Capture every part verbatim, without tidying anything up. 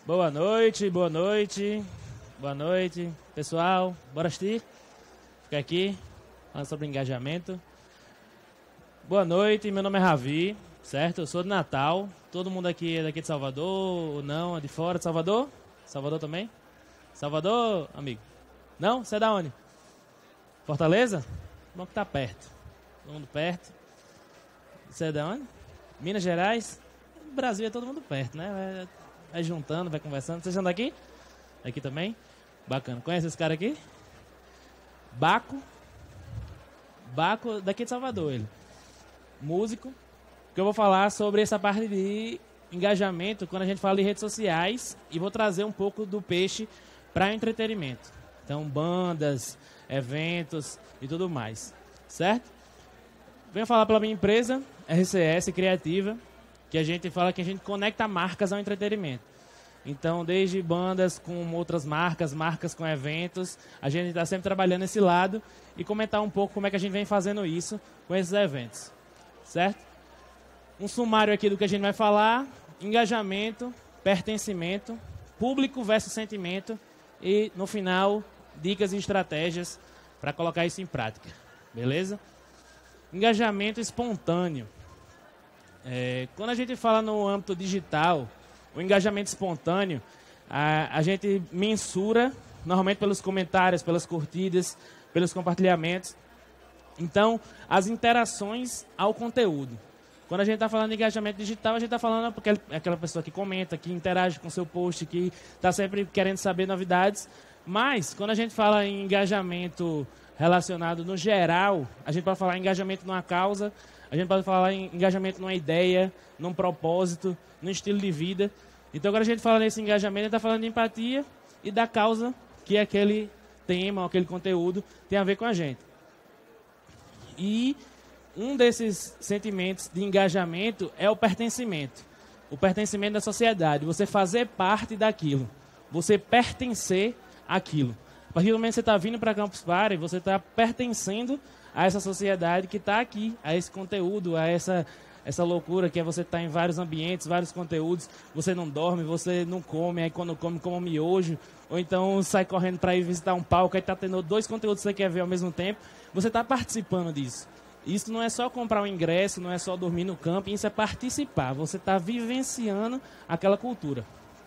Boa noite, boa noite, boa noite, pessoal. Bora assistir? Fica aqui, falando sobre engajamento. Boa noite, meu nome é Ravi, certo? Eu sou de Natal. Todo mundo aqui é daqui de Salvador ou não? É de fora de Salvador? Salvador também? Salvador, amigo? Não? Você é da onde? Fortaleza? Bom que tá perto. Todo mundo perto. Você é da onde? Minas Gerais? No Brasil é todo mundo perto, né? Vai, vai juntando, vai conversando. Vocês são daqui? Aqui também? Bacana. Conhece esse cara aqui? Baco. Baco, daqui de Salvador, ele. Músico. Que eu vou falar sobre essa parte de engajamento quando a gente fala de redes sociais. E vou trazer um pouco do peixe para entretenimento. Então, bandas, eventos e tudo mais. Certo? Venho falar pela minha empresa, R C S Criativa, que a gente fala que a gente conecta marcas ao entretenimento. Então, desde bandas com outras marcas, marcas com eventos, a gente está sempre trabalhando esse lado e comentar um pouco como é que a gente vem fazendo isso com esses eventos. Certo? Um sumário aqui do que a gente vai falar: engajamento, pertencimento, público versus sentimento e, no final, dicas e estratégias para colocar isso em prática. Beleza? Engajamento espontâneo. É, quando a gente fala no âmbito digital, o engajamento espontâneo, a, a gente mensura normalmente pelos comentários, pelas curtidas, pelos compartilhamentos. Então, as interações ao conteúdo. Quando a gente está falando de engajamento digital, a gente está falando porque é aquela pessoa que comenta, que interage com o seu post, que está sempre querendo saber novidades. Mas, quando a gente fala em engajamento relacionado no geral, a gente pode falar em engajamento numa causa, a gente pode falar em engajamento numa ideia, num propósito, num estilo de vida. Então, quando a gente fala nesse engajamento, a gente está falando de empatia e da causa que aquele tema, aquele conteúdo tem a ver com a gente. E um desses sentimentos de engajamento é o pertencimento. O pertencimento da sociedade, você fazer parte daquilo, você pertencer àquilo. A partir do momento que você está vindo para Campus Party, você está pertencendo a essa sociedade que está aqui, a esse conteúdo, a essa, essa loucura que é você estar em vários ambientes, vários conteúdos, você não dorme, você não come, aí quando come, come um miojo, ou então sai correndo para ir visitar um palco, aí está tendo dois conteúdos que você quer ver ao mesmo tempo, você está participando disso. Isso não é só comprar um ingresso, não é só dormir no camping, isso é participar, você está vivenciando aquela cultura,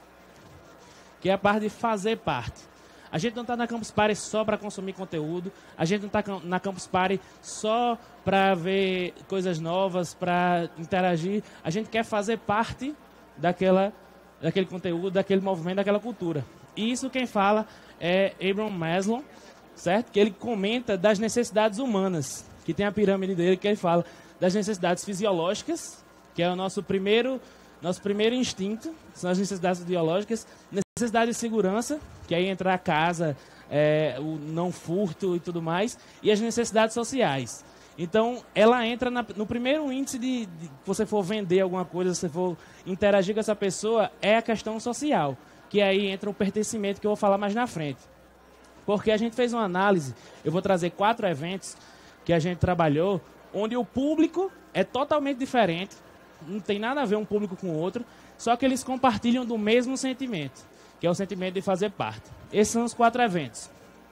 que é a parte de fazer parte. A gente não está na Campus Party só para consumir conteúdo. A gente não está na Campus Party só para ver coisas novas, para interagir. A gente quer fazer parte daquela, daquele conteúdo, daquele movimento, daquela cultura. E isso quem fala é Abraham Maslow, certo? Que ele comenta das necessidades humanas, que tem a pirâmide dele, que ele fala das necessidades fisiológicas, que é o nosso primeiro, nosso primeiro instinto, são as necessidades biológicas, necessidade de segurança, que aí entra a casa, é, o não furto e tudo mais, e as necessidades sociais. Então, ela entra na, no primeiro índice de, de você for vender alguma coisa, se você for interagir com essa pessoa, é a questão social, que aí entra o pertencimento, que eu vou falar mais na frente. Porque a gente fez uma análise, eu vou trazer quatro eventos que a gente trabalhou, onde o público é totalmente diferente, não tem nada a ver um público com o outro, só que eles compartilham do mesmo sentimento, que é o sentimento de fazer parte. Esses são os quatro eventos.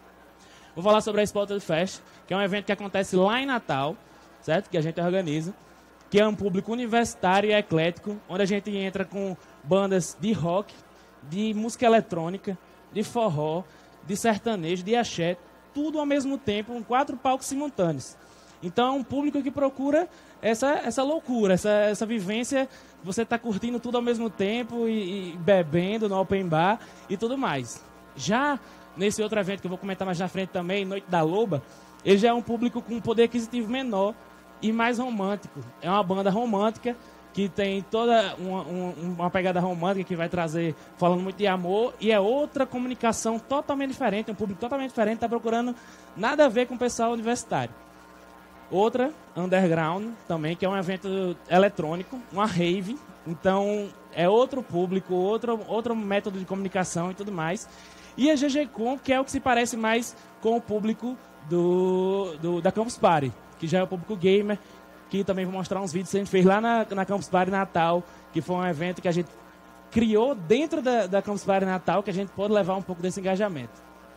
Vou falar sobre a Spotted Fest, que é um evento que acontece lá em Natal, certo? Que a gente organiza, que é um público universitário e eclético, onde a gente entra com bandas de rock, de música eletrônica, de forró, de sertanejo, de axé, tudo ao mesmo tempo, com quatro palcos simultâneos. Então é um público que procura essa, essa loucura, essa, essa vivência, você está curtindo tudo ao mesmo tempo e, e bebendo no open bar e tudo mais. Já nesse outro evento que eu vou comentar mais na frente também, Noite da Loba, ele já é um público com poder aquisitivo menor e mais romântico. É uma banda romântica que tem toda uma, uma, uma pegada romântica que vai trazer, falando muito de amor, e é outra comunicação totalmente diferente, um público totalmente diferente, está procurando nada a ver com o pessoal universitário. Outra, Underground, também, que é um evento eletrônico, uma rave. Então, é outro público, outro, outro método de comunicação e tudo mais. E a G G Com, que é o que se parece mais com o público do, do, da Campus Party, que já é o público gamer, que também vou mostrar uns vídeos que a gente fez lá na, na Campus Party Natal, que foi um evento que a gente criou dentro da, da Campus Party Natal, que a gente pode levar um pouco desse engajamento.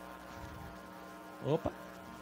Opa!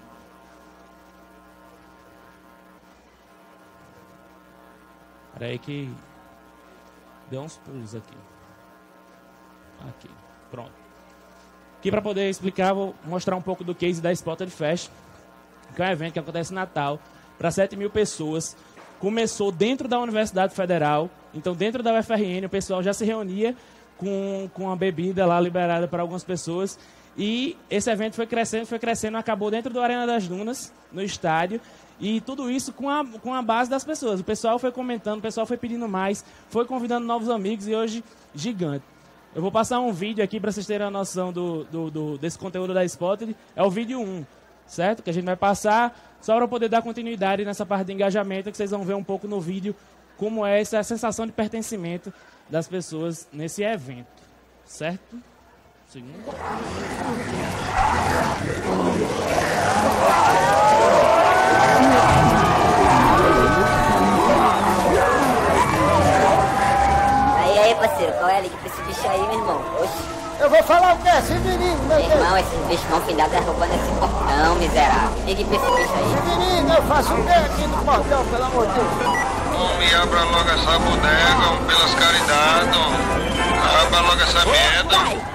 Espera aí que deu uns pulos aqui. Aqui, pronto. Aqui para poder explicar, vou mostrar um pouco do case da Spotted Fest, que é um evento que acontece em Natal, para sete mil pessoas. Começou dentro da Universidade Federal, então dentro da U F R N o pessoal já se reunia com, com a bebida lá liberada para algumas pessoas. E esse evento foi crescendo, foi crescendo, acabou dentro do Arena das Dunas, no estádio. E tudo isso com a, com a base das pessoas. O pessoal foi comentando, o pessoal foi pedindo mais, foi convidando novos amigos e hoje gigante. Eu vou passar um vídeo aqui para vocês terem a noção do, do, do, desse conteúdo da Spotted. É o vídeo um, certo? Que a gente vai passar só para poder dar continuidade nessa parte de engajamento, que vocês vão ver um pouco no vídeo como é essa sensação de pertencimento das pessoas nesse evento, certo? Segundo. Aí, aí, parceiro, qual é a liga pra esse bicho aí, meu irmão? Oxi. Eu vou falar o que é esse menino, meu Meu irmão, esse bicho mal findado tá roubando esse portão, miserável. Ligue pra esse bicho aí. Esse menino, eu faço o que aqui no portão, pelo amor de Deus? Homem, abra logo essa bodega, homem, pelas caridades, homem. Abra logo essa merda.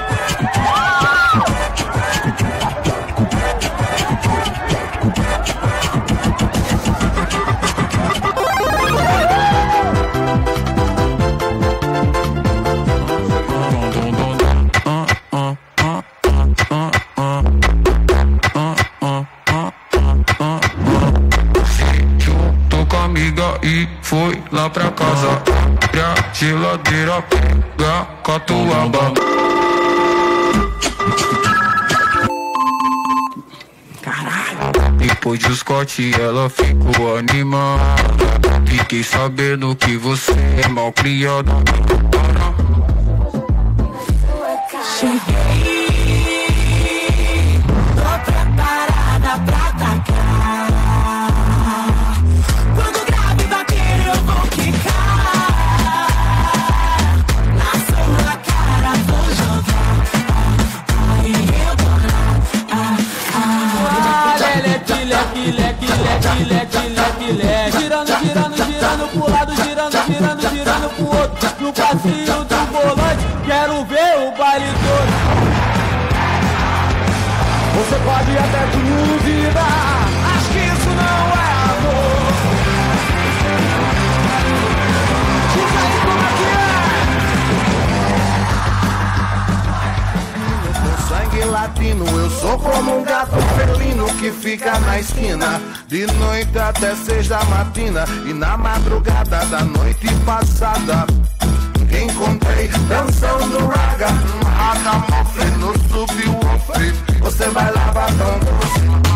E foi lá pra casa, abre a geladeira, pega catuaba. Caralho. Depois dos cortes ela ficou animada. Fiquei sabendo que você é mal criada. Cheguei, tô preparada pra atacar. Leque, leque, leque, leque, leque, leque. Girando, girando, girando pro lado, girando, girando, girando pro outro. No passinho do volante, quero ver o baile todo. Você pode até duvidar, acho que isso não é amor. Diz aí como é que é. Sangue latino, eu sou como um gato felino que fica na esquina de noite até seis da matina. E na madrugada da noite passada encontrei dançando raga, ragamuffin no subwoofer. Você vai lavar tanto.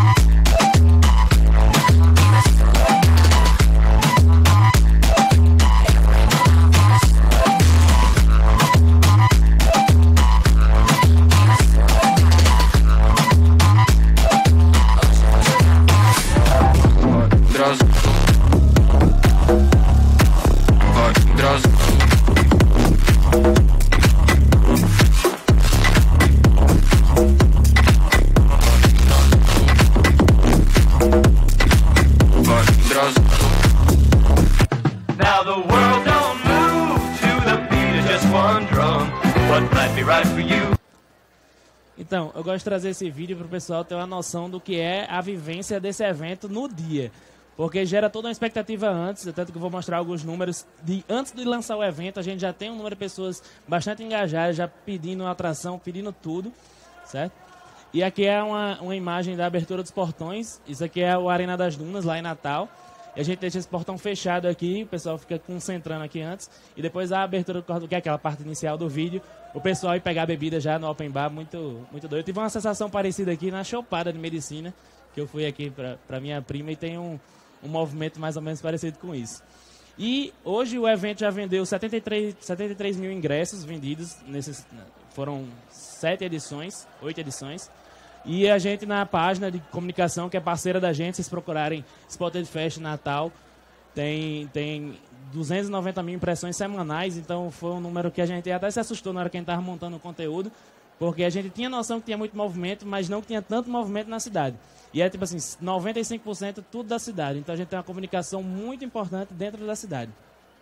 Now the world don't move to the beat of just one drum. What might be right for you? Então, eu gosto de trazer esse vídeo para o pessoal ter uma noção do que é a vivência desse evento no dia. Porque gera toda uma expectativa antes, tanto que eu vou mostrar alguns números. De, antes de lançar o evento, a gente já tem um número de pessoas bastante engajadas, já pedindo uma atração, pedindo tudo, certo? E aqui é uma, uma imagem da abertura dos portões. Isso aqui é o Arena das Dunas, lá em Natal. E a gente deixa esse portão fechado aqui, o pessoal fica concentrando aqui antes. E depois a abertura do que é aquela parte inicial do vídeo, o pessoal ir pegar a bebida já no open bar, muito, muito doido. Tive uma sensação parecida aqui na Chopada de Medicina, que eu fui aqui para minha prima e tem um... um movimento mais ou menos parecido com isso. E hoje o evento já vendeu setenta e três, setenta e três mil ingressos vendidos. Nesses, foram sete edições, oito edições. E a gente na página de comunicação, que é parceira da gente, vocês procurarem Spotted Fest Natal, tem, tem duzentas e noventa mil impressões semanais, então foi um número que a gente até se assustou na hora que a gente estava montando o conteúdo, porque a gente tinha noção que tinha muito movimento, mas não que tinha tanto movimento na cidade. E é tipo assim, noventa e cinco por cento tudo da cidade, então a gente tem uma comunicação muito importante dentro da cidade.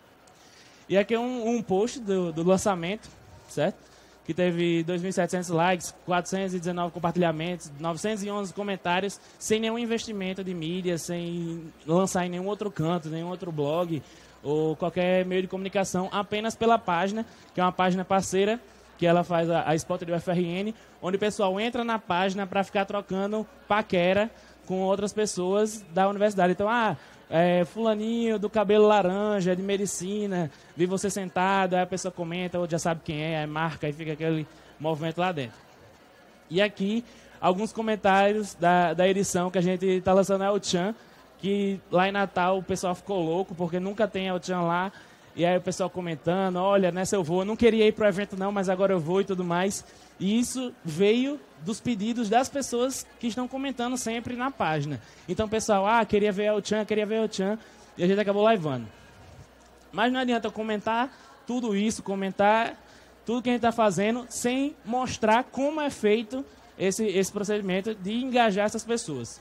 E aqui é um, um post do, do lançamento, certo? Que teve dois mil e setecentos likes, quatrocentos e dezenove compartilhamentos, novecentos e onze comentários, sem nenhum investimento de mídia, sem lançar em nenhum outro canto, nenhum outro blog ou qualquer meio de comunicação, apenas pela página, que é uma página parceira, que ela faz a, a Spot do F R N, onde o pessoal entra na página para ficar trocando paquera com outras pessoas da universidade. Então, ah, é, fulaninho do cabelo laranja, de medicina, vi você sentado, aí a pessoa comenta, ou já sabe quem é, aí marca, e fica aquele movimento lá dentro. E aqui, alguns comentários da, da edição que a gente está lançando é o Tchan, que lá em Natal o pessoal ficou louco, porque nunca tem El Tchan lá, e aí o pessoal comentando, olha, nessa eu vou, eu não queria ir para o evento não, mas agora eu vou e tudo mais. E isso veio dos pedidos das pessoas que estão comentando sempre na página. Então o pessoal, ah, queria ver El Tchan, queria ver El Tchan, e a gente acabou liveando. Mas não adianta comentar tudo isso, comentar tudo que a gente está fazendo, sem mostrar como é feito esse, esse procedimento de engajar essas pessoas.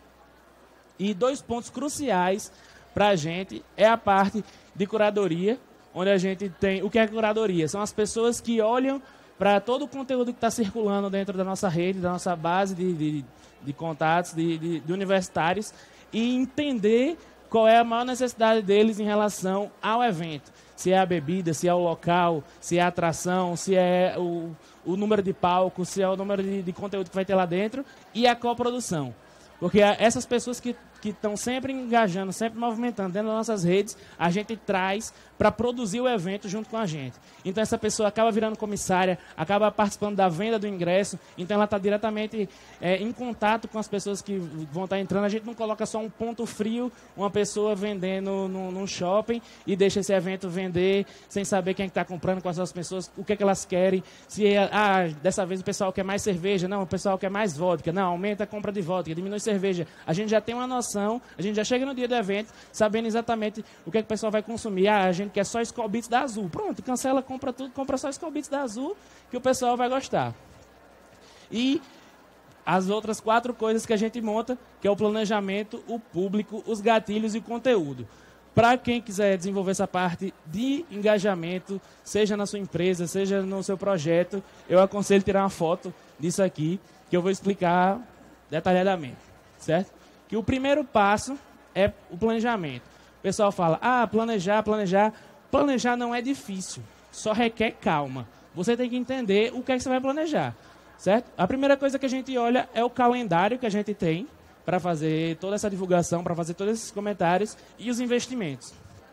E dois pontos cruciais para a gente é a parte de curadoria, onde a gente tem... O que é curadoria? São as pessoas que olham para todo o conteúdo que está circulando dentro da nossa rede, da nossa base de, de, de contatos, de, de, de universitários, e entender qual é a maior necessidade deles em relação ao evento. Se é a bebida, se é o local, se é a atração, se é o, o número de palcos, se é o número de, de conteúdo que vai ter lá dentro, e a coprodução. Porque essas pessoas que que estão sempre engajando, sempre movimentando dentro das nossas redes, a gente traz para produzir o evento junto com a gente. Então essa pessoa acaba virando comissária, acaba participando da venda do ingresso, então ela está diretamente é, em contato com as pessoas que vão estar entrando. A gente não coloca só um ponto frio, uma pessoa vendendo num, num shopping e deixa esse evento vender sem saber quem é está comprando, quais são as pessoas, o que, é que elas querem. Se é, ah, dessa vez o pessoal quer mais cerveja, não, o pessoal quer mais vodka, não, aumenta a compra de vodka, diminui cerveja. A gente já tem uma noção, a gente já chega no dia do evento sabendo exatamente o que, é que o pessoal vai consumir. Ah, a gente quer só Skol Beats da Azul. Pronto, cancela, compra tudo, compra só Skol Beats da Azul que o pessoal vai gostar. E as outras quatro coisas que a gente monta, que é o planejamento, o público, os gatilhos e o conteúdo. Para quem quiser desenvolver essa parte de engajamento, seja na sua empresa, seja no seu projeto, eu aconselho tirar uma foto disso aqui, que eu vou explicar detalhadamente, certo? Que o primeiro passo é o planejamento. O pessoal fala, ah, planejar, planejar. Planejar não é difícil, só requer calma. Você tem que entender o que é que você vai planejar, certo? A primeira coisa que a gente olha é o calendário que a gente tem para fazer toda essa divulgação, para fazer todos esses comentários e os investimentos.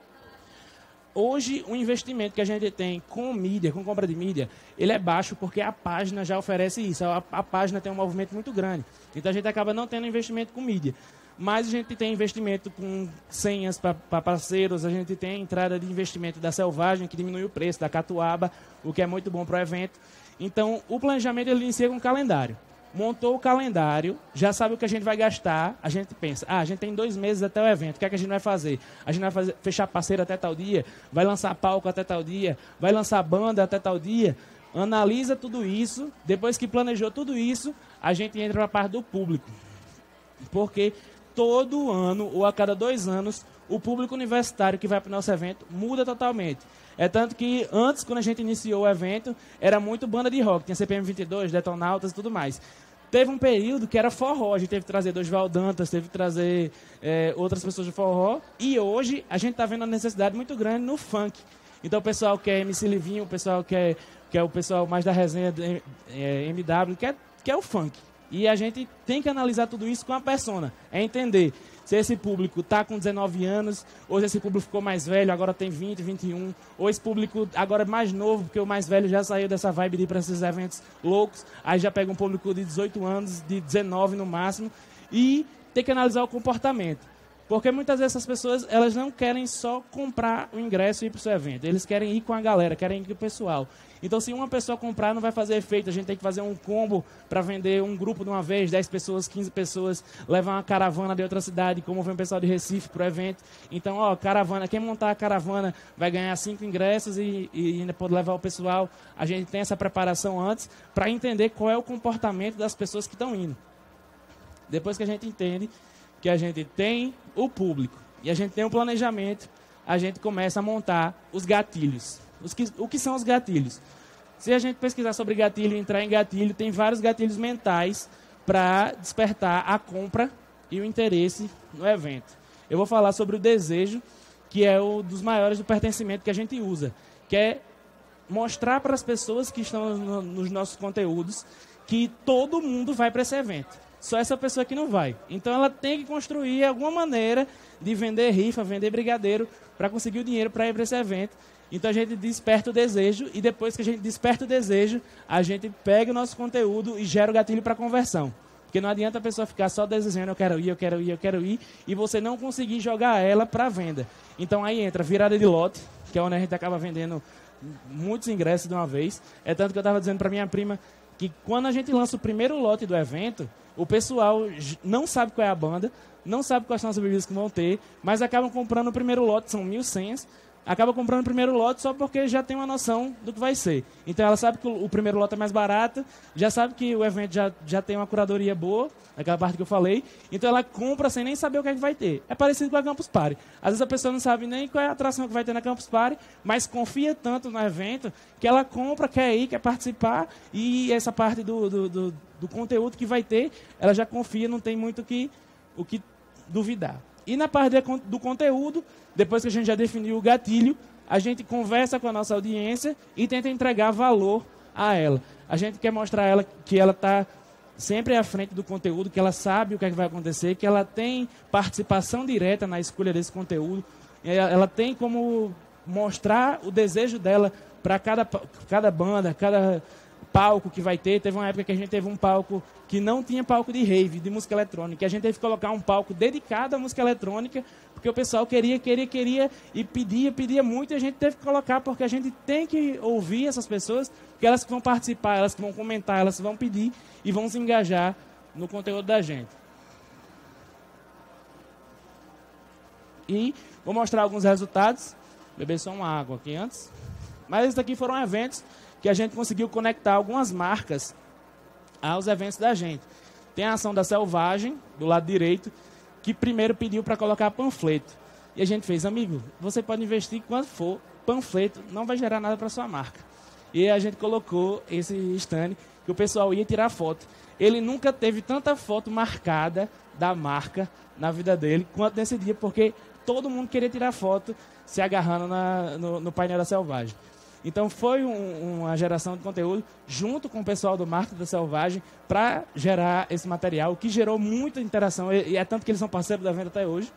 Hoje, o investimento que a gente tem com mídia, com compra de mídia, ele é baixo porque a página já oferece isso. A, a página tem um movimento muito grande. Então, a gente acaba não tendo investimento com mídia. Mas a gente tem investimento com senhas para parceiros, a gente tem a entrada de investimento da Selvagem, que diminui o preço, da Catuaba, o que é muito bom para o evento. Então, o planejamento ele inicia com um calendário. Montou o calendário, já sabe o que a gente vai gastar, a gente pensa, ah, a gente tem dois meses até o evento, o que é que a gente vai fazer? A gente vai fazer, fechar parceiro até tal dia, vai lançar palco até tal dia, vai lançar banda até tal dia, analisa tudo isso, depois que planejou tudo isso, a gente entra para a parte do público. Porque todo ano, ou a cada dois anos, o público universitário que vai para o nosso evento muda totalmente. É tanto que antes, quando a gente iniciou o evento, era muito banda de rock, tinha C P M vinte e dois, Detonautas e tudo mais. Teve um período que era forró, a gente teve que trazer Dorival Dantas, teve que trazer é, outras pessoas de forró, e hoje a gente está vendo uma necessidade muito grande no funk. Então o pessoal quer M C Livinho, o pessoal quer, quer o pessoal mais da resenha de, é, M W, quer, quer o funk. E a gente tem que analisar tudo isso com a persona, é entender se esse público está com dezenove anos, ou se esse público ficou mais velho, agora tem vinte, vinte e um, ou esse público agora é mais novo, porque o mais velho já saiu dessa vibe de ir para esses eventos loucos, aí já pega um público de dezoito anos, de dezenove no máximo, e tem que analisar o comportamento. Porque muitas vezes essas pessoas, elas não querem só comprar o ingresso e ir para o seu evento. Eles querem ir com a galera, querem ir com o pessoal. Então, se uma pessoa comprar, não vai fazer efeito. A gente tem que fazer um combo para vender um grupo de uma vez, dez pessoas, quinze pessoas, levar uma caravana de outra cidade, como vem o pessoal de Recife para o evento. Então, ó, caravana, quem montar a caravana vai ganhar cinco ingressos e, e ainda pode levar o pessoal. A gente tem essa preparação antes para entender qual é o comportamento das pessoas que estão indo. Depois que a gente entende que a gente tem o público e a gente tem o planejamento, a gente começa a montar os gatilhos. Os que, o que são os gatilhos? Se a gente pesquisar sobre gatilho e entrar em gatilho, tem vários gatilhos mentais para despertar a compra e o interesse no evento. Eu vou falar sobre o desejo, que é um dos maiores do pertencimento que a gente usa, que é mostrar para as pessoas que estão no, nos nossos conteúdos que todo mundo vai para esse evento. Só essa pessoa que não vai. Então, ela tem que construir alguma maneira de vender rifa, vender brigadeiro, para conseguir o dinheiro para ir para esse evento. Então, a gente desperta o desejo, e depois que a gente desperta o desejo, a gente pega o nosso conteúdo e gera o gatilho para conversão. Porque não adianta a pessoa ficar só desejando, eu quero ir, eu quero ir, eu quero ir, e você não conseguir jogar ela para venda. Então, aí entra virada de lote, que é onde a gente acaba vendendo muitos ingressos de uma vez. É tanto que eu estava dizendo para minha prima que quando a gente lança o primeiro lote do evento, o pessoal não sabe qual é a banda, não sabe quais são as bebidas que vão ter, mas acabam comprando o primeiro lote, são mil senhas, acaba comprando o primeiro lote só porque já tem uma noção do que vai ser. Então ela sabe que o, o primeiro lote é mais barato, já sabe que o evento já, já tem uma curadoria boa, aquela parte que eu falei, então ela compra sem nem saber o que é que vai ter. É parecido com a Campus Party. Às vezes a pessoa não sabe nem qual é a atração que vai ter na Campus Party, mas confia tanto no evento que ela compra, quer ir, quer participar, e essa parte do, do, do, do conteúdo que vai ter, ela já confia, não tem muito que, o que duvidar. E na parte do conteúdo, depois que a gente já definiu o gatilho, a gente conversa com a nossa audiência e tenta entregar valor a ela. A gente quer mostrar a ela que ela está sempre à frente do conteúdo, que ela sabe o que, é que vai acontecer, que ela tem participação direta na escolha desse conteúdo, ela tem como mostrar o desejo dela para cada, cada banda, cada palco que vai ter. Teve uma época que a gente teve um palco que não tinha palco de rave, de música eletrônica. A gente teve que colocar um palco dedicado à música eletrônica, porque o pessoal queria, queria, queria, e pedia, pedia muito, e a gente teve que colocar, porque a gente tem que ouvir essas pessoas, porque elas que vão participar, elas que vão comentar, elas que vão pedir e vão se engajar no conteúdo da gente. E vou mostrar alguns resultados. Beber só uma água aqui antes. Mas esses aqui foram eventos que a gente conseguiu conectar algumas marcas aos eventos da gente. Tem a ação da Selvagem, do lado direito, que primeiro pediu para colocar panfleto. E a gente fez, amigo, você pode investir quanto for, panfleto não vai gerar nada para sua marca. E a gente colocou esse stand que o pessoal ia tirar foto. Ele nunca teve tanta foto marcada da marca na vida dele quanto nesse dia, porque todo mundo queria tirar foto se agarrando na, no, no painel da Selvagem. Então foi um, uma geração de conteúdo junto com o pessoal do marketing da Selvagem para gerar esse material, que gerou muita interação, e, e é tanto que eles são parceiros do evento até hoje.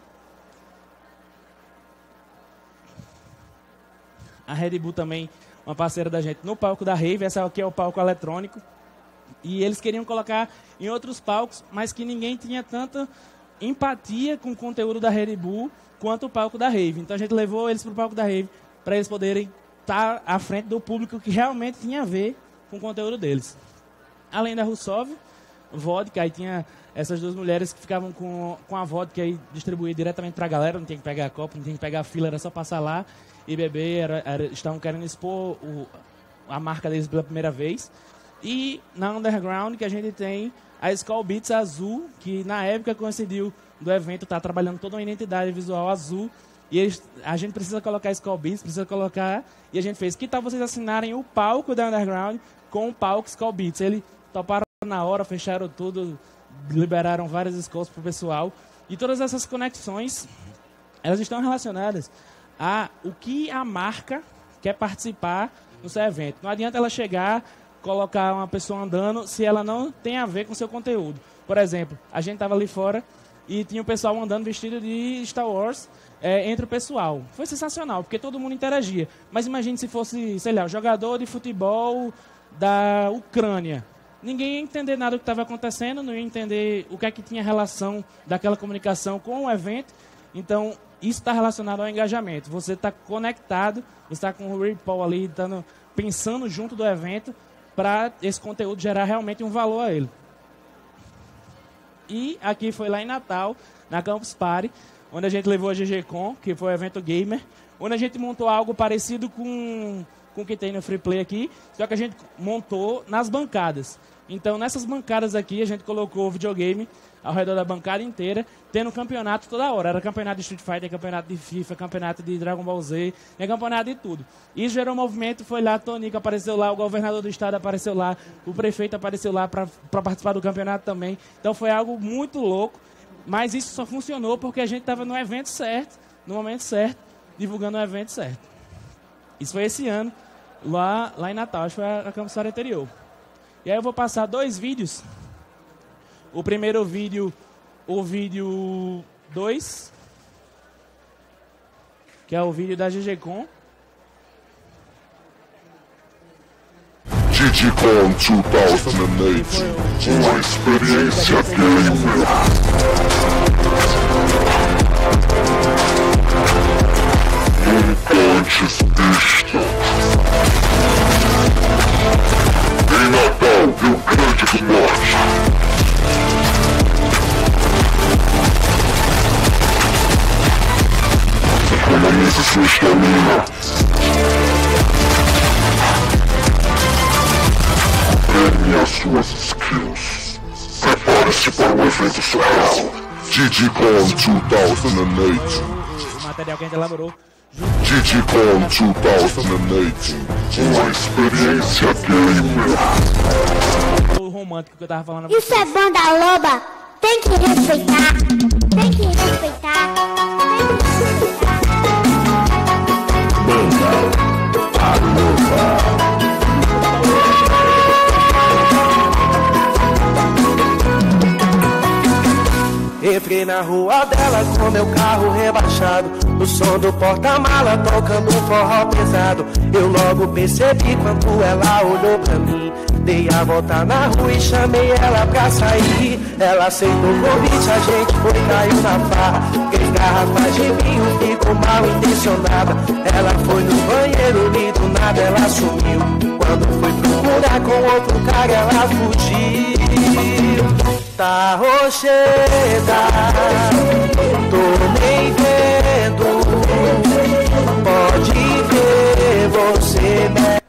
A Red Bull também, uma parceira da gente no palco da Rave, essa aqui é o palco eletrônico, e eles queriam colocar em outros palcos, mas que ninguém tinha tanta empatia com o conteúdo da Red Bull quanto o palco da Rave. Então a gente levou eles para o palco da Rave para eles poderem estar à frente do público que realmente tinha a ver com o conteúdo deles. Além da Russov, vodka, aí tinha essas duas mulheres que ficavam com, com a vodka aí distribuída diretamente para a galera, não tinha que pegar copo, não tinha que pegar fila, era só passar lá e beber, era, era, estavam querendo expor o, a marca deles pela primeira vez. E na Underground, que a gente tem a Skull Beats azul, que na época coincidiu do evento, tá trabalhando toda uma identidade visual azul, e eles, a gente precisa colocar Skull Beats, precisa colocar, e a gente fez, que tal vocês assinarem o palco da Underground com o palco Skull Beats? Eles toparam na hora, fecharam tudo, liberaram várias escolas pro pessoal, e todas essas conexões, elas estão relacionadas a o que a marca quer participar no seu evento. Não adianta ela chegar, colocar uma pessoa andando se ela não tem a ver com o seu conteúdo. Por exemplo, a gente estava ali fora e tinha o pessoal andando vestido de Star Wars é, entre o pessoal. Foi sensacional, porque todo mundo interagia. Mas imagine se fosse, sei lá, um jogador de futebol da Ucrânia. Ninguém ia entender nada do que estava acontecendo, não ia entender o que é que tinha relação daquela comunicação com o evento. Então, isso está relacionado ao engajamento. Você está conectado, você está com o RuPaul ali, tando, pensando junto do evento para esse conteúdo gerar realmente um valor a ele. E aqui foi lá em Natal, na Campus Party, onde a gente levou a G G Com, que foi o evento gamer, onde a gente montou algo parecido com, com o que tem no Free Play aqui, só que a gente montou nas bancadas. Então, nessas bancadas aqui, a gente colocou o videogame ao redor da bancada inteira, tendo campeonato toda hora. Era campeonato de Street Fighter, campeonato de FIFA, campeonato de Dragon Ball Z, é campeonato de tudo. Isso gerou movimento, foi lá, Tonico apareceu lá, o governador do estado apareceu lá, o prefeito apareceu lá para participar do campeonato também. Então, foi algo muito louco, mas isso só funcionou porque a gente estava no evento certo, no momento certo, divulgando o evento certo. Isso foi esse ano, lá, lá em Natal, acho que foi a, a Campus Party anterior. E aí eu vou passar dois vídeos. O primeiro vídeo, o vídeo dois, que é o vídeo da G G Com. G G Com dois mil e oito, uma experiência gamer. Militantes pistas. Em Natal, Rio Grande do Norte. Economize sua estamina. Prêmie as suas skills. Prepare-se para um evento surreal. G G Com dois mil e oito. O material que a gente elaborou. G G Com dois mil e oito, uma experiência gamer. O romântico que eu tava falando. Isso é banda loba, tem que respeitar, tem que respeitar, tem que respeitar. Banda a loba. Entrei na rua dela com meu carro rebaixado, o som do porta-mala tocando um forró pesado. Eu logo percebi quando ela olhou pra mim. Dei a volta na rua e chamei ela pra sair. Ela aceitou o convite, a gente foi, caiu na farra. Três garrafas de vinho, ficou mal intencionada. Ela foi no banheiro e do nada ela sumiu. Quando foi procurar com outro cara ela fugiu. Tá rocheda, tô nem vendo. Pode ver, você me...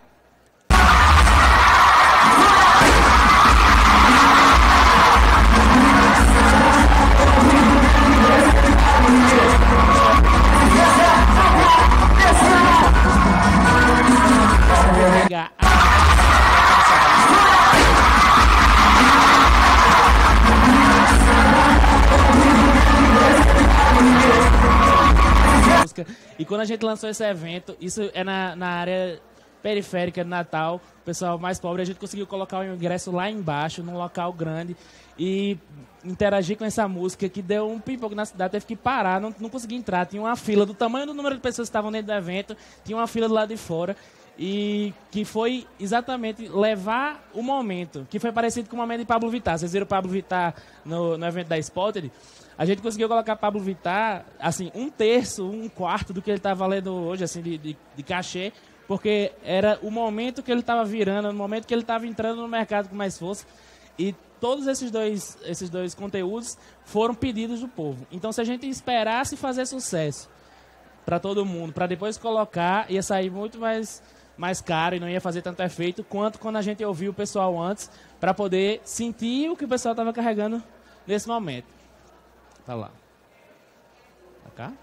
E quando a gente lançou esse evento, isso é na, na área periférica de Natal, o pessoal mais pobre, a gente conseguiu colocar o ingresso lá embaixo, num local grande, e interagir com essa música, que deu um pipoco na cidade, teve que parar, não, não conseguia entrar, tinha uma fila do tamanho do número de pessoas que estavam dentro do evento, tinha uma fila do lado de fora, e que foi exatamente levar o momento, que foi parecido com o momento de Pablo Vittar. Vocês viram o Pablo Vittar no, no evento da Spotted? A gente conseguiu colocar Pablo Vittar, assim, um terço, um quarto do que ele está valendo hoje, assim, de, de, de cachê, porque era o momento que ele estava virando, o momento que ele estava entrando no mercado com mais força, e todos esses dois, esses dois conteúdos foram pedidos do povo. Então, se a gente esperasse fazer sucesso para todo mundo, para depois colocar, ia sair muito mais, mais caro e não ia fazer tanto efeito, quanto quando a gente ouviu o pessoal antes, para poder sentir o que o pessoal estava carregando nesse momento. Tá lá. Pra cá.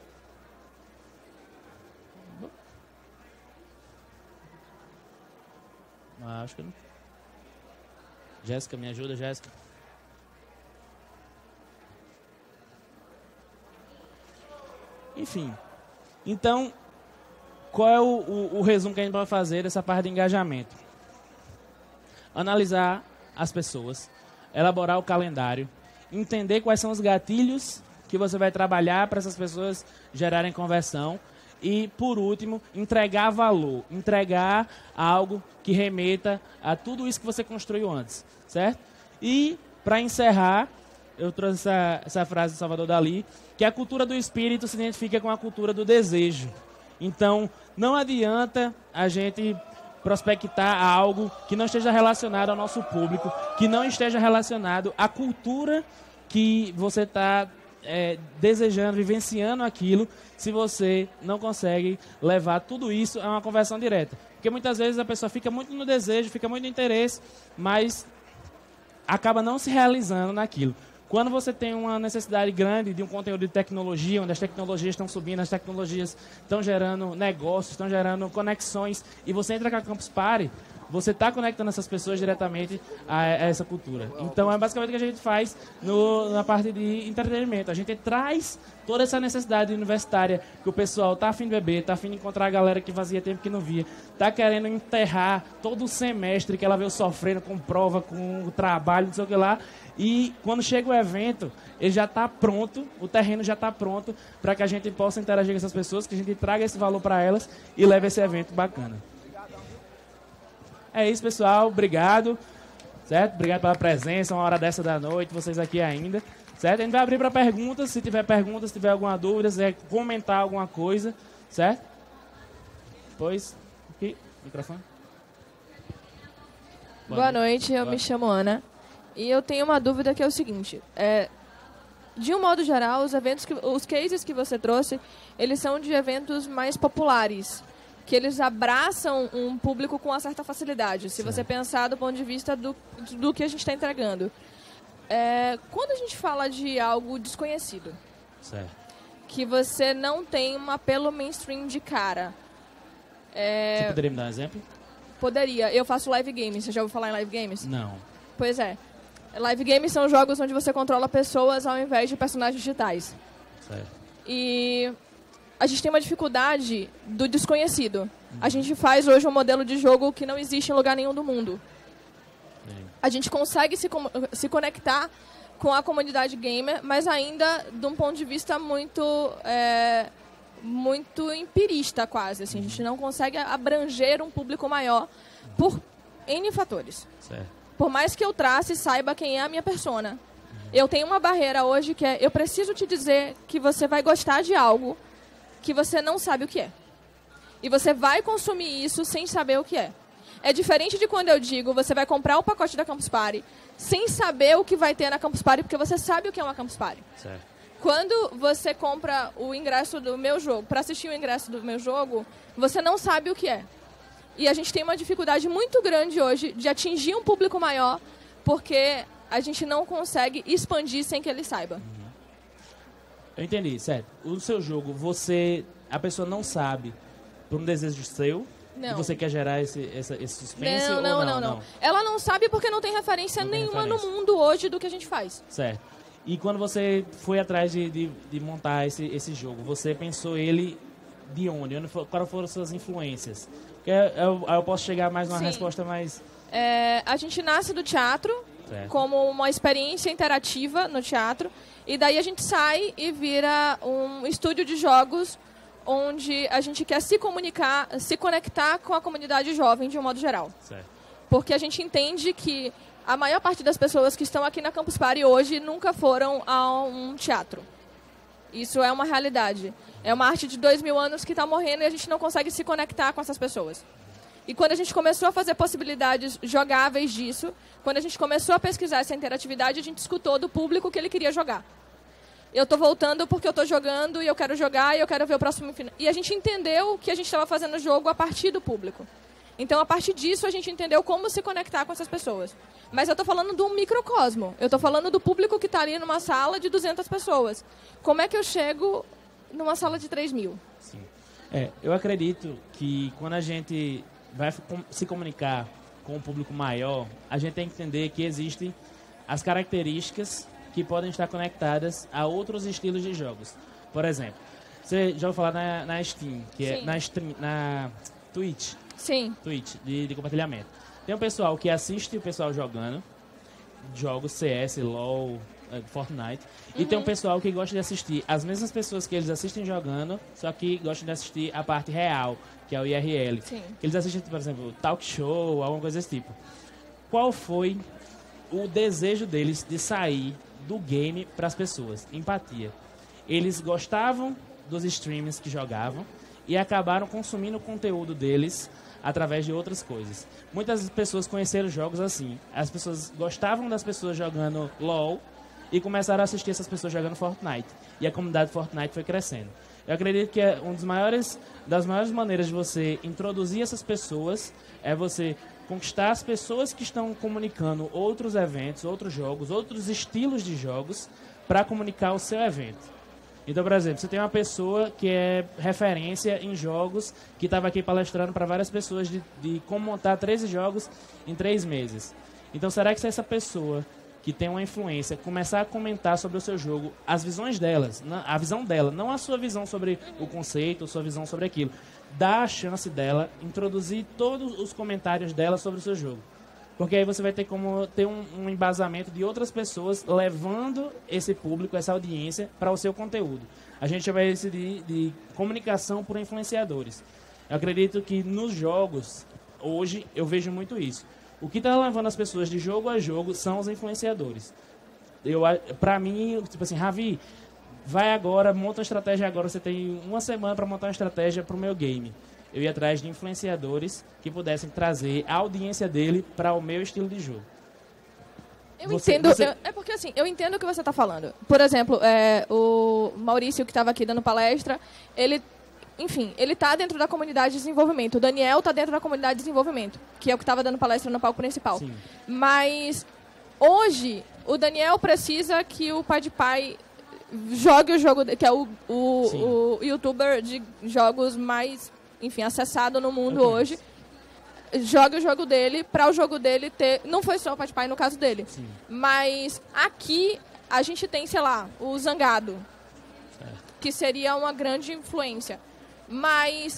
Ah, acho que não. Jéssica, me ajuda, Jéssica. Enfim. Então, qual é o, o, o resumo que a gente vai fazer dessa parte de engajamento? Analisar as pessoas, elaborar o calendário, entender quais são os gatilhos que você vai trabalhar para essas pessoas gerarem conversão e, por último, entregar valor, entregar algo que remeta a tudo isso que você construiu antes, certo? E, para encerrar, eu trouxe essa, essa frase do Salvador Dalí, que a cultura do espírito se identifica com a cultura do desejo. Então, não adianta a gente prospectar algo que não esteja relacionado ao nosso público, que não esteja relacionado à cultura que você está é, desejando, vivenciando aquilo, se você não consegue levar tudo isso a uma conversão direta. Porque muitas vezes a pessoa fica muito no desejo, fica muito no interesse, mas acaba não se realizando naquilo. Quando você tem uma necessidade grande de um conteúdo de tecnologia, onde as tecnologias estão subindo, as tecnologias estão gerando negócios, estão gerando conexões, e você entra com a Campus Party, você está conectando essas pessoas diretamente a, a essa cultura. Então, é basicamente o que a gente faz no, na parte de entretenimento. A gente traz toda essa necessidade universitária que o pessoal está afim de beber, está afim de encontrar a galera que fazia tempo que não via, está querendo enterrar todo o semestre que ela veio sofrendo com prova, com trabalho, não sei o que lá. E quando chega o evento, ele já está pronto, o terreno já está pronto para que a gente possa interagir com essas pessoas, que a gente traga esse valor para elas e leve esse evento bacana. É isso, pessoal. Obrigado. Certo? Obrigado pela presença. Uma hora dessa da noite, vocês aqui ainda. Certo? A gente vai abrir para perguntas. Se tiver perguntas, se tiver alguma dúvida, se quiser comentar alguma coisa. Certo? Pois, aqui, microfone. Boa, Boa noite, eu Boa. me chamo Ana. E eu tenho uma dúvida que é o seguinte. É, de um modo geral, os eventos, que, os cases que você trouxe, eles são de eventos mais populares, que eles abraçam um público com uma certa facilidade, se Sim. você pensar do ponto de vista do, do que a gente está entregando. É, quando a gente fala de algo desconhecido, certo. que você não tem um apelo mainstream de cara... É, você poderia me dar um exemplo? Poderia. Eu faço live games. Você já ouviu falar em live games? Não. Pois é. Live games são jogos onde você controla pessoas ao invés de personagens digitais. Certo. E a gente tem uma dificuldade do desconhecido. Uhum. A gente faz hoje um modelo de jogo que não existe em lugar nenhum do mundo. Sim. A gente consegue se, se conectar com a comunidade gamer, mas ainda de um ponto de vista muito, é, muito empirista quase. Assim. A gente não consegue abranger um público maior por N fatores. Certo. Por mais que eu trace e saiba quem é a minha persona. Eu tenho uma barreira hoje que é, eu preciso te dizer que você vai gostar de algo que você não sabe o que é. E você vai consumir isso sem saber o que é. É diferente de quando eu digo, você vai comprar o pacote da Campus Party sem saber o que vai ter na Campus Party, porque você sabe o que é uma Campus Party. Certo. Quando você compra o ingresso do meu jogo, para assistir o ingresso do meu jogo, você não sabe o que é. E a gente tem uma dificuldade muito grande hoje de atingir um público maior, porque a gente não consegue expandir sem que ele saiba. Uhum. Eu entendi, certo. O seu jogo, você, a pessoa não sabe por um desejo seu, não. que você quer gerar esse, esse, esse suspense não, ou não, não, não, não? não. Ela não sabe porque não tem referência não tem nenhuma referência. no mundo hoje do que a gente faz. Certo. E quando você foi atrás de, de, de montar esse, esse jogo, você pensou ele de onde? onde for, quais foram as suas influências? Porque eu, eu posso chegar mais numa Sim. resposta mais... É, a gente nasce do teatro, certo. como uma experiência interativa no teatro, e daí a gente sai e vira um estúdio de jogos onde a gente quer se comunicar, se conectar com a comunidade jovem de um modo geral. Certo. Porque a gente entende que a maior parte das pessoas que estão aqui na Campus Party hoje nunca foram a um teatro. Isso é uma realidade. É uma arte de dois mil anos que está morrendo e a gente não consegue se conectar com essas pessoas. E quando a gente começou a fazer possibilidades jogáveis disso, quando a gente começou a pesquisar essa interatividade, a gente escutou do público que ele queria jogar. Eu estou voltando porque eu estou jogando e eu quero jogar e eu quero ver o próximo final. E a gente entendeu que a gente estava fazendo o jogo a partir do público. Então, a partir disso, a gente entendeu como se conectar com essas pessoas. Mas eu estou falando de um microcosmo. Eu estou falando do público que está ali numa sala de duzentas pessoas. Como é que eu chego numa sala de três mil? Sim. É, eu acredito que quando a gente vai se comunicar com um público maior, a gente tem que entender que existem as características que podem estar conectadas a outros estilos de jogos. Por exemplo, você já ouviu falar na, na Steam, que é na, stream, na Twitch. Sim. Twitch, de, de compartilhamento. Tem um pessoal que assiste o pessoal jogando jogos C S, LoL, Fortnite. Uhum. E tem um pessoal que gosta de assistir as mesmas pessoas que eles assistem jogando, só que gostam de assistir a parte real, que é o I R L. Sim. Eles assistem, por exemplo, talk show, alguma coisa desse tipo. Qual foi o desejo deles de sair do game para as pessoas, empatia. Eles gostavam dos streamers que jogavam e acabaram consumindo o conteúdo deles através de outras coisas. Muitas pessoas conheceram jogos assim. As pessoas gostavam das pessoas jogando LoL e começaram a assistir essas pessoas jogando Fortnite. E a comunidade Fortnite foi crescendo. Eu acredito que é uma das maiores, das maiores maneiras de você introduzir essas pessoas é você conquistar as pessoas que estão comunicando outros eventos, outros jogos, outros estilos de jogos para comunicar o seu evento. Então, por exemplo, você tem uma pessoa que é referência em jogos, que estava aqui palestrando para várias pessoas de, de como montar treze jogos em três meses. Então, será que se essa pessoa que tem uma influência começar a comentar sobre o seu jogo, as visões delas, a visão dela, não a sua visão sobre o conceito, a sua visão sobre aquilo, dá a chance dela introduzir todos os comentários dela sobre o seu jogo. Porque aí você vai ter como ter um, um embasamento de outras pessoas levando esse público, essa audiência, para o seu conteúdo. A gente chama isso de, de comunicação por influenciadores. Eu acredito que nos jogos, hoje, eu vejo muito isso. O que está levando as pessoas de jogo a jogo são os influenciadores. Eu, pra mim, tipo assim, Ravi, vai agora, monta uma estratégia agora, você tem uma semana para montar uma estratégia para o meu game. Eu ia atrás de influenciadores que pudessem trazer a audiência dele para o meu estilo de jogo. Eu Você- entendo, você- eu- é porque assim, eu entendo o que você está falando. Por exemplo, é, o Maurício que estava aqui dando palestra, ele, enfim, ele está dentro da comunidade de desenvolvimento. O Daniel está dentro da comunidade de desenvolvimento, que é o que estava dando palestra no palco principal. Sim. Mas hoje o Daniel precisa que o pai de pai jogue o jogo, de- que é o, o, o youtuber de jogos mais, enfim, acessado no mundo Eu hoje. Joga o jogo dele, para o jogo dele ter... Não foi só o pai de pai no caso dele. Sim. Mas aqui a gente tem, sei lá, o Zangado, que seria uma grande influência. Mas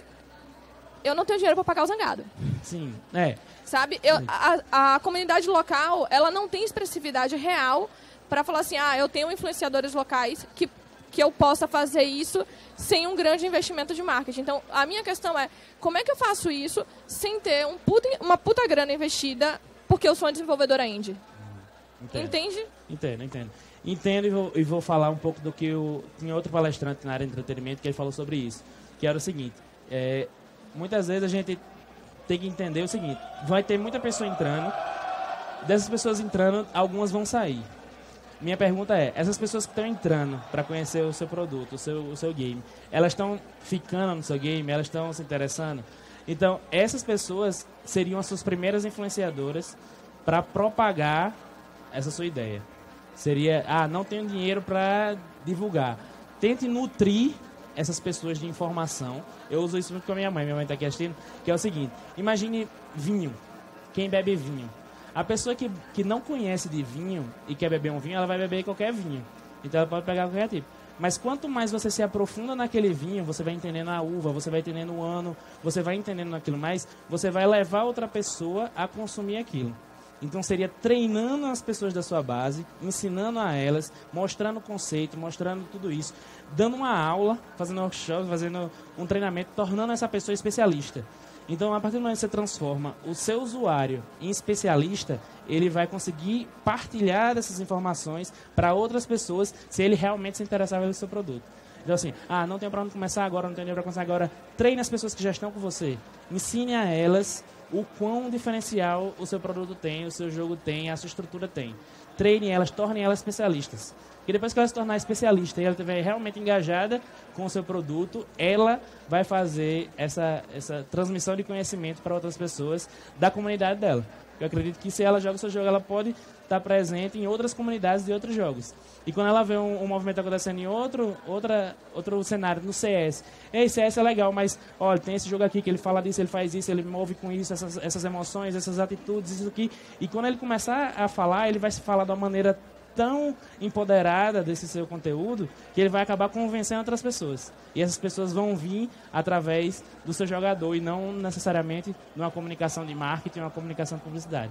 eu não tenho dinheiro para pagar o Zangado. Sim, é. Sabe? Eu, a, a comunidade local, ela não tem expressividade real para falar assim, ah, eu tenho influenciadores locais que, que eu possa fazer isso sem um grande investimento de marketing. Então, a minha questão é, como é que eu faço isso sem ter um puta, uma puta grana investida porque eu sou uma desenvolvedora indie? Entendo. Entende? Entendo, entendo. Entendo e vou, e vou falar um pouco do que eu... Tinha outro palestrante na área de entretenimento que ele falou sobre isso. Que era o seguinte, é, muitas vezes a gente tem que entender o seguinte, vai ter muita pessoa entrando, dessas pessoas entrando, algumas vão sair. Minha pergunta é, essas pessoas que estão entrando para conhecer o seu produto, o seu, o seu game, elas estão ficando no seu game, elas estão se interessando? Então, essas pessoas seriam as suas primeiras influenciadoras para propagar essa sua ideia. Seria, ah, não tenho dinheiro para divulgar. Tente nutrir essas pessoas de informação. Eu uso isso muito com a minha mãe, minha mãe está aqui assistindo, que é o seguinte, imagine vinho, quem bebe vinho. A pessoa que, que não conhece de vinho e quer beber um vinho, ela vai beber qualquer vinho. Então ela pode pegar qualquer tipo. Mas quanto mais você se aprofunda naquele vinho, você vai entendendo a uva, você vai entendendo o ano, você vai entendendo aquilo mais, você vai levar outra pessoa a consumir aquilo. Então seria treinando as pessoas da sua base, ensinando a elas, mostrando o conceito, mostrando tudo isso, dando uma aula, fazendo workshop, fazendo um treinamento, tornando essa pessoa especialista. Então, a partir do momento que você transforma o seu usuário em especialista, ele vai conseguir partilhar dessas informações para outras pessoas se ele realmente se interessar pelo seu produto. Então, assim, ah, não tenho para onde começar agora, não tenho dinheiro para começar agora. Treine as pessoas que já estão com você. Ensine a elas o quão diferencial o seu produto tem, o seu jogo tem, a sua estrutura tem. Treine elas, torne elas especialistas. Porque depois que ela se tornar especialista e ela estiver realmente engajada com o seu produto, ela vai fazer essa, essa transmissão de conhecimento para outras pessoas da comunidade dela. Eu acredito que se ela joga o seu jogo, ela pode estar presente em outras comunidades de outros jogos. E quando ela vê um, um movimento acontecendo em outro, outra, outro cenário, no C S, ei, C S é legal, mas olha, tem esse jogo aqui que ele fala disso, ele faz isso, ele move com isso, essas, essas emoções, essas atitudes, isso aqui. E quando ele começar a falar, ele vai se falar de uma maneira tão empoderada desse seu conteúdo que ele vai acabar convencendo outras pessoas. E essas pessoas vão vir através do seu jogador e não necessariamente numa comunicação de marketing, uma comunicação de publicidade.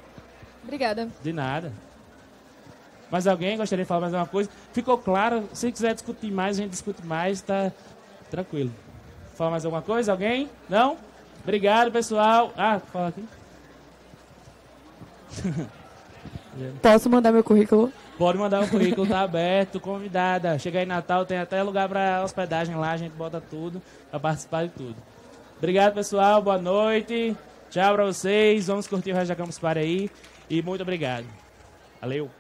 Obrigada. De nada. Mais alguém gostaria de falar mais alguma coisa? Ficou claro? Se quiser discutir mais, a gente discute mais, tá tranquilo. Fala mais alguma coisa? Alguém? Não? Obrigado, pessoal. Ah, fala aqui. Posso mandar meu currículo? Pode mandar o currículo, tá aberto, convidada. Chega aí Natal, tem até lugar pra hospedagem lá, a gente bota tudo pra participar de tudo. Obrigado, pessoal, boa noite. Tchau pra vocês, vamos curtir o resto da Campus Party aí. E muito obrigado. Valeu.